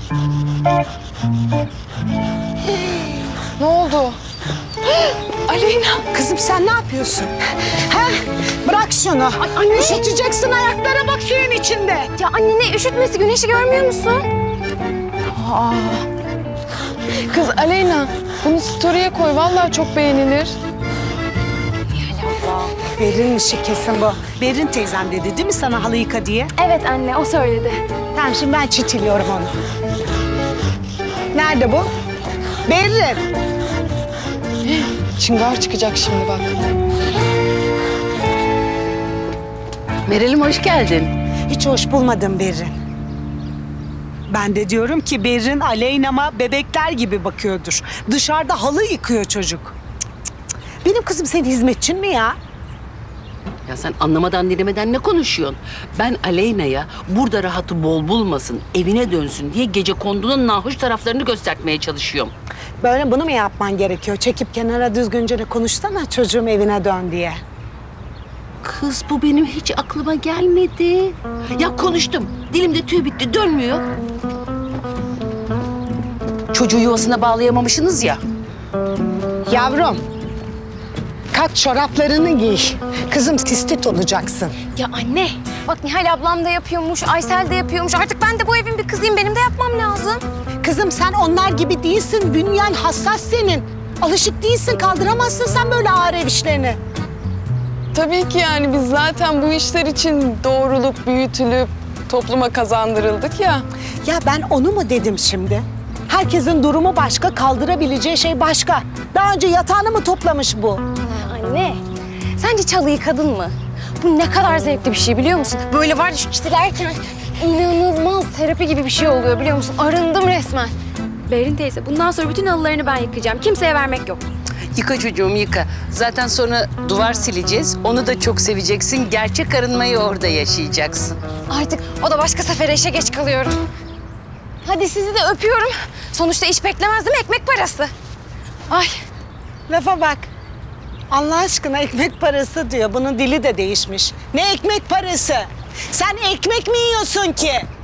Ne oldu? Aleyna. Kızım sen ne yapıyorsun? He? Bırak şunu. Ay, anne. Üşüteceksin, ayaklara bak suyun içinde. Ya anne ne üşütmesi, güneşi görmüyor musun? Aa. Kız Aleyna, bunu story'e koy. Vallahi çok beğenilir. Berin işi kesin bu. Berin teyzem dedi değil mi sana halı yıka diye? Evet anne, o söyledi. Tamam şimdi ben çitiliyorum onu. Nerede bu? Berin. Çıngar çıkacak şimdi bak. Meral'im hoş geldin. Hiç hoş bulmadım Berin. Ben de diyorum ki Berin Aleyna'ma bebekler gibi bakıyordur. Dışarıda halı yıkıyor çocuk. Cık, cık, cık. Benim kızım senin hizmetçin mi ya? Ya sen anlamadan dinlemeden ne konuşuyorsun? Ben Aleyna'ya burada rahatı bol bulmasın, evine dönsün diye gecekondu'nun nahoş taraflarını göstermeye çalışıyorum. Böyle bunu mu yapman gerekiyor? Çekip kenara düzgünce de konuşsana çocuğum evine dön diye. Kız bu benim hiç aklıma gelmedi. Ya konuştum, dilimde tüy bitti, dönmüyor. Çocuğu yuvasına bağlayamamışsınız ya. Yavrum, kalk çoraplarını giy. Kızım sistit olacaksın. Ya anne, bak Nihal ablam da yapıyormuş, Aysel de yapıyormuş. Artık ben de bu evin bir kızıyım, benim de yapmam lazım. Kızım sen onlar gibi değilsin. Bünyen hassas senin. Alışık değilsin, kaldıramazsın sen böyle ağır ev işlerini. Tabii ki yani biz zaten bu işler için doğrulup, büyütülüp topluma kazandırıldık ya. Ya ben onu mu dedim şimdi? Herkesin durumu başka, kaldırabileceği şey başka. Daha önce yatağını mı toplamış bu? Anne, sence çalı yıkadın mı? Bu ne kadar zevkli bir şey biliyor musun? Böyle var ya şu çitilerken inanılmaz terapi gibi bir şey oluyor biliyor musun? Arındım resmen. Berin teyze, bundan sonra bütün halılarını ben yıkayacağım. Kimseye vermek yok. Yıka çocuğum yıka. Zaten sonra duvar sileceğiz. Onu da çok seveceksin. Gerçek arınmayı orada yaşayacaksın. Artık o da başka sefere işe geç kalıyorum. Hadi sizi de öpüyorum. Sonuçta iş beklemez değil mi? Ekmek parası. Ay. Lafa bak. Allah aşkına ekmek parası diyor. Bunun dili de değişmiş. Ne ekmek parası? Sen ekmek mi yiyorsun ki?